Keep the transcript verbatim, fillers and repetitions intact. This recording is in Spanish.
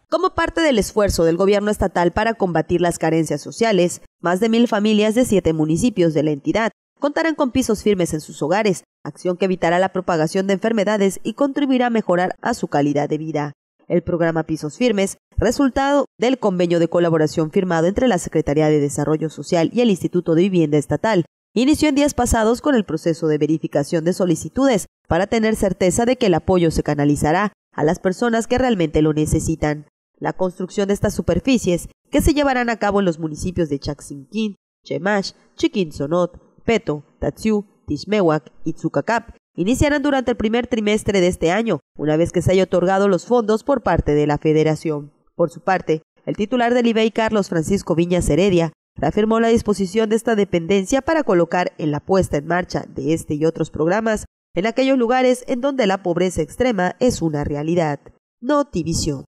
Como parte del esfuerzo del gobierno estatal para combatir las carencias sociales, más de mil familias de siete municipios de la entidad contarán con pisos firmes en sus hogares, acción que evitará la propagación de enfermedades y contribuirá a mejorar a su calidad de vida. El programa Pisos Firmes, resultado del convenio de colaboración firmado entre la Secretaría de Desarrollo Social y el Instituto de Vivienda Estatal, inició en días pasados con el proceso de verificación de solicitudes para tener certeza de que el apoyo se canalizará a las personas que realmente lo necesitan. La construcción de estas superficies, que se llevarán a cabo en los municipios de Chaxinquín, Chemash, Chiquinzonot, Peto, Tatsiú, Tixmehuac y Tzucacap, iniciarán durante el primer trimestre de este año, una vez que se haya otorgado los fondos por parte de la Federación. Por su parte, el titular del I B E I, Carlos Francisco Viñas Heredia, reafirmó la disposición de esta dependencia para colocar en la puesta en marcha de este y otros programas en aquellos lugares en donde la pobreza extrema es una realidad. Notivisión.